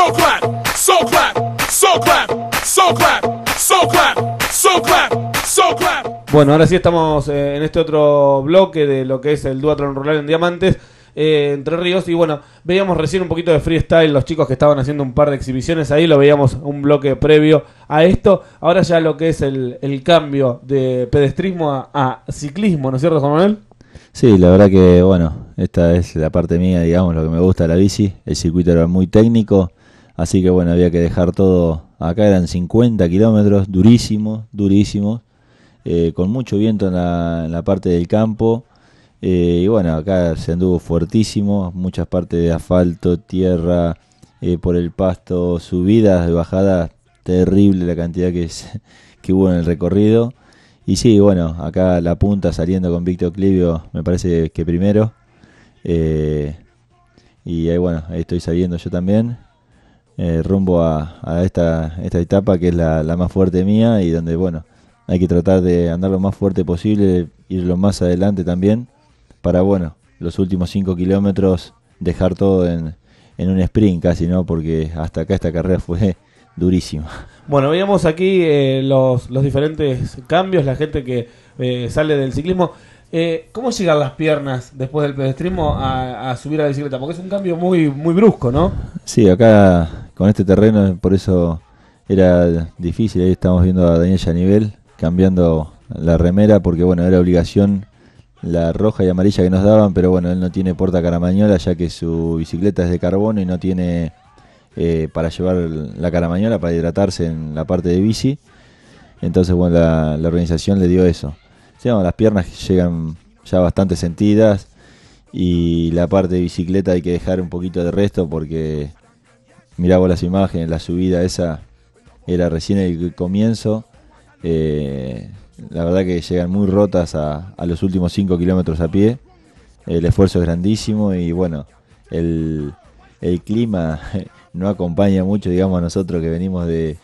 clap, so clap, so clap, so clap, so clap, so clap, so clap. Bueno, ahora sí estamos en este otro bloque de lo que es el duatlón rural en Diamantes, Entre Ríos. Y bueno, veíamos recién un poquito de freestyle, los chicos que estaban haciendo un par de exhibiciones ahí, lo veíamos un bloque previo a esto. Ahora ya lo que es el cambio de pedestrismo a ciclismo, ¿no es cierto, Juan Manuel? Sí, la verdad que, bueno, esta es la parte mía, digamos, lo que me gusta de la bici. El circuito era muy técnico, así que, bueno, había que dejar todo. Acá eran 50 kilómetros, durísimos, durísimos, con mucho viento en la parte del campo. Y bueno, acá se anduvo fuertísimo, muchas partes de asfalto, tierra, por el pasto, subidas, bajadas, terrible la cantidad que hubo en el recorrido. Y sí, bueno, acá la punta saliendo con Víctor Clivio, me parece que primero. Y ahí, bueno, ahí estoy saliendo yo también, rumbo a esta etapa que es la más fuerte mía y donde, bueno, hay que tratar de andar lo más fuerte posible, ir lo más adelante también, para, bueno, los últimos 5 kilómetros dejar todo en un sprint casi, ¿no? Porque hasta acá esta carrera fue durísima. Bueno, veíamos aquí los diferentes cambios, la gente que sale del ciclismo. ¿Cómo llegan las piernas después del pedestrismo a subir a la bicicleta? Porque es un cambio muy, muy brusco, ¿no? Sí, acá con este terreno, por eso era difícil. Ahí estamos viendo a Daniel Yanivel cambiando la remera, porque bueno, era obligación la roja y amarilla que nos daban, pero bueno, él no tiene porta caramañola, ya que su bicicleta es de carbono y no tiene para llevar la caramañola para hidratarse en la parte de bici. Entonces, bueno, la organización le dio eso. Sí, bueno, las piernas llegan ya bastante sentidas y la parte de bicicleta hay que dejar un poquito de resto porque mirá vos las imágenes, la subida esa era recién el comienzo. La verdad que llegan muy rotas a los últimos 5 kilómetros a pie. El esfuerzo es grandísimo y bueno, el clima no acompaña mucho, digamos, a nosotros que venimos de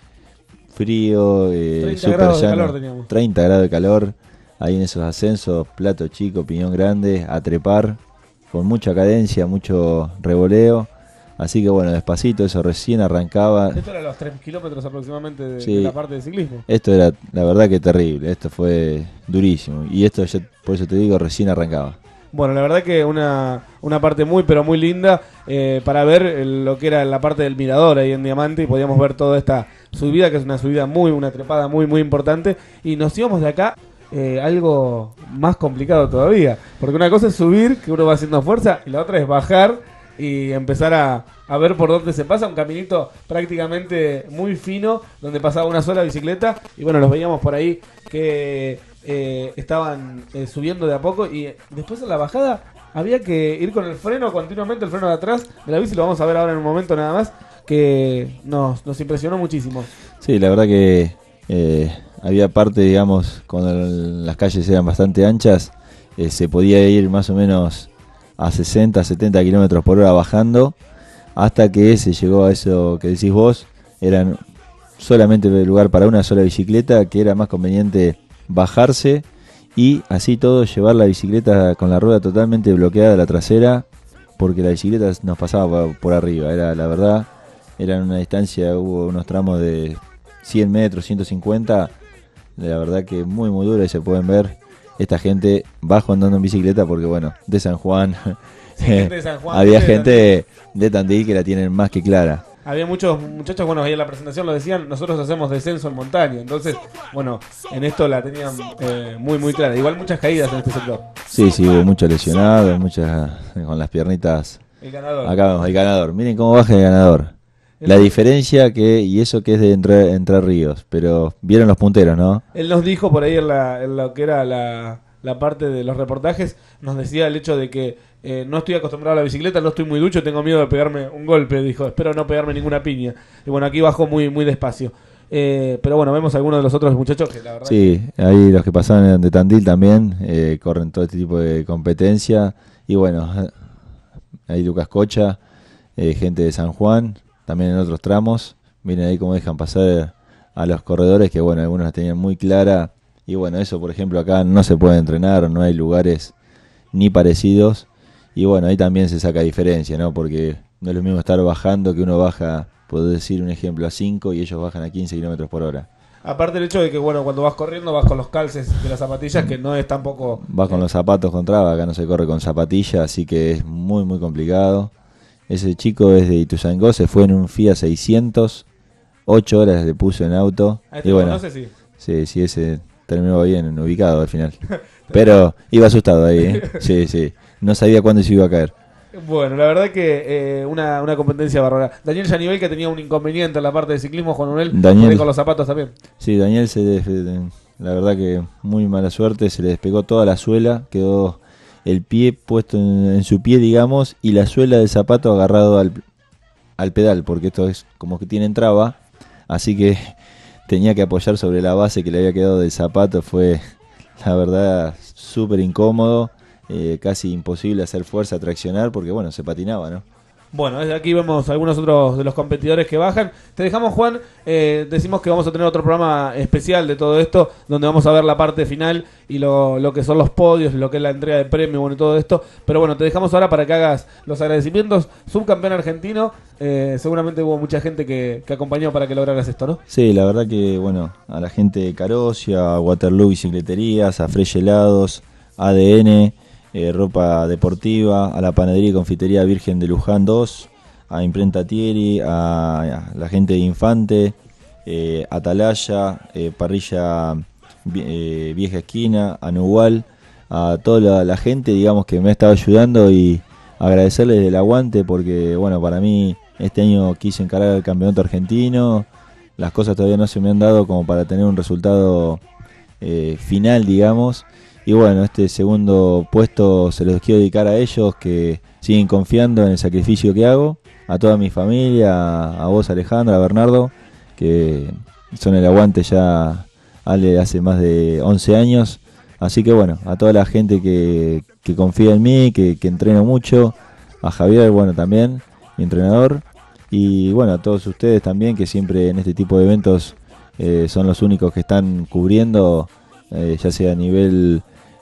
frío, 30 grados de calor teníamos. 30 grados de calor, ahí en esos ascensos, plato chico, piñón grande, a trepar, con mucha cadencia, mucho revoleo. Así que bueno, despacito, eso recién arrancaba. Esto era los 3 kilómetros aproximadamente Sí, de la parte de ciclismo. Esto era, la verdad que terrible, esto fue durísimo. Y esto, por eso te digo, recién arrancaba. Bueno, la verdad que una parte muy, pero muy linda para ver lo que era la parte del mirador ahí en Diamante y podíamos ver toda esta subida, que es una subida una trepada muy, muy importante. Y nos íbamos de acá algo más complicado todavía. Porque una cosa es subir, que uno va haciendo fuerza, y la otra es bajar y empezar a ver por dónde se pasa. Un caminito prácticamente muy fino, donde pasaba una sola bicicleta. Y bueno, los veíamos por ahí que estaban subiendo de a poco. Y después en la bajada había que ir con el freno continuamente, el freno de atrás de la bici. Lo vamos a ver ahora en un momento nada más, que nos impresionó muchísimo. Sí, la verdad que había parte, digamos, cuando las calles eran bastante anchas, se podía ir más o menos a 60, 70 kilómetros por hora bajando, hasta que se llegó a eso que decís vos, eran solamente lugar para una sola bicicleta, que era más conveniente bajarse y así todo llevar la bicicleta con la rueda totalmente bloqueada la trasera, porque la bicicleta nos pasaba por arriba. Era, la verdad, era en una distancia, hubo unos tramos de 100 metros, 150, la verdad que muy muy duro, y se pueden ver esta gente bajo andando en bicicleta, porque bueno, de San Juan, sí, gente de San Juan, había gente de Tandil que la tienen más que clara. Había muchos muchachos, bueno, ahí en la presentación lo decían, nosotros hacemos descenso en montaña, entonces, bueno, en esto la tenían muy, muy clara. Igual muchas caídas en este sector. Sí, hubo muchos lesionados, muchas con las piernitas. El ganador. Acá vemos el ganador, miren cómo baja el ganador. La diferencia y eso que es de Entre Ríos, pero vieron los punteros, ¿no? Él nos dijo por ahí en lo que era la parte de los reportajes, nos decía el hecho de que no estoy acostumbrado a la bicicleta, no estoy muy ducho, tengo miedo de pegarme un golpe, dijo, espero no pegarme ninguna piña. Y bueno, aquí bajó muy, muy despacio. Pero bueno, vemos algunos de los otros muchachos que la verdad... Sí, ahí los que pasaban de Tandil también corren todo este tipo de competencia. Y bueno, ahí Lucas Cocha, gente de San Juan, también en otros tramos. Miren ahí cómo dejan pasar a los corredores, que bueno, algunos la tenían muy clara. Y bueno, eso por ejemplo acá no se puede entrenar, no hay lugares ni parecidos. Y bueno, ahí también se saca diferencia, ¿no? Porque no es lo mismo estar bajando, que uno baja puedo decir un ejemplo, a 5 y ellos bajan a 15 kilómetros por hora. Aparte el hecho de que, bueno, cuando vas corriendo vas con los calces de las zapatillas, que no es tampoco... Vas con los zapatos con traba, acá no se corre con zapatillas, así que es muy, muy complicado. Ese chico es de Ituzaingó, se fue en un Fiat 600, 8 horas le puso en auto. ¿A este Y bueno, conoces? Sí. sí, ese terminó bien ubicado al final. Pero iba asustado ahí, ¿eh? Sí, no sabía cuándo se iba a caer. Bueno, la verdad que una competencia bárbara. Daniel Yanivel, que tenía un inconveniente en la parte de ciclismo, Juan Manuel, Daniel, con los zapatos también. Sí, Daniel la verdad que muy mala suerte, se le despegó toda la suela, quedó el pie puesto en su pie, digamos, y la suela del zapato agarrado al pedal, porque esto es como que tiene traba, así que tenía que apoyar sobre la base que le había quedado del zapato. Fue, la verdad, súper incómodo. Casi imposible hacer fuerza, traccionar, porque bueno, se patinaba, ¿no? Bueno, desde aquí vemos algunos otros de los competidores que bajan. Te dejamos, Juan, decimos que vamos a tener otro programa especial de todo esto, donde vamos a ver la parte final y lo que son los podios, lo que es la entrega de premios, bueno, y todo esto. Pero bueno, te dejamos ahora para que hagas los agradecimientos. Subcampeón argentino, seguramente hubo mucha gente que acompañó para que lograras esto, ¿no? Sí, la verdad que, bueno, a la gente de Carosia, a Waterloo Bicicleterías, a Fresh Helados, ADN, ropa deportiva, a la panadería y confitería Virgen de Luján 2, a Imprenta Thierry, a la gente de Infante, Atalaya, Parrilla Vieja Esquina, a Nugual, a toda la gente, digamos, que me ha estado ayudando, y agradecerles el aguante, porque bueno, para mí este año quise encarar el campeonato argentino, las cosas todavía no se me han dado como para tener un resultado final, digamos. Y bueno, este segundo puesto se los quiero dedicar a ellos, que siguen confiando en el sacrificio que hago, a toda mi familia, a vos, Alejandra, a Bernardo, que son el aguante ya hace más de 11 años. Así que bueno, a toda la gente que confía en mí, que entreno mucho, a Javier, bueno, también, mi entrenador, y bueno, a todos ustedes también, que siempre en este tipo de eventos son los únicos que están cubriendo, ya sea a nivel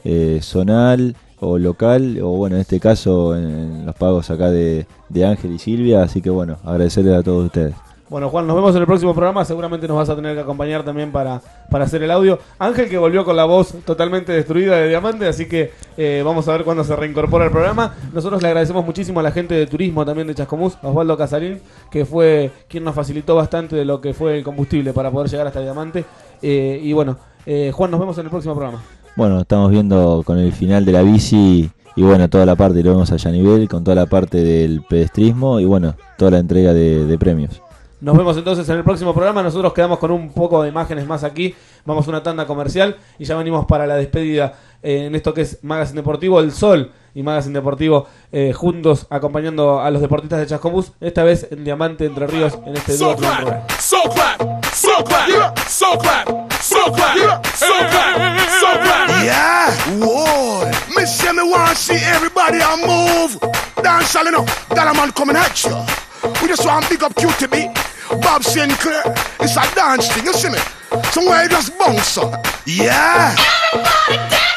zonal o local, o bueno, en este caso en los pagos acá de Ángel y Silvia. Así que bueno, agradecerles a todos ustedes. Bueno, Juan, nos vemos en el próximo programa. Seguramente nos vas a tener que acompañar también para hacer el audio. Ángel, que volvió con la voz totalmente destruida de Diamante, así que vamos a ver cuándo se reincorpora al programa. Nosotros le agradecemos muchísimo a la gente de turismo también de Chascomús, a Osvaldo Casarín, que fue quien nos facilitó bastante de lo que fue el combustible para poder llegar hasta Diamante. Y bueno, Juan, nos vemos en el próximo programa. Bueno, estamos viendo con el final de la bici y bueno, toda la parte, lo vemos allá a nivel, con toda la parte del pedestrismo y bueno, toda la entrega de premios. Nos vemos entonces en el próximo programa. Nosotros quedamos con un poco de imágenes más aquí. Vamos a una tanda comercial y ya venimos para la despedida en esto que es Magazine Deportivo, El Sol y Magazine Deportivo juntos acompañando a los deportistas de Chascomús, esta vez en Diamante, Entre Ríos, en este dúo triunfal. So clap, so clap, so clap, so clap, so clap, so clap. Yeah, whoa. Me say me want to see everybody a move. Dance all enough, that a man coming at you. We just want to big up QTB, Bob Sinclair. It's a dance thing, you see me? Somewhere you just bounce up. Yeah. Everybody dance.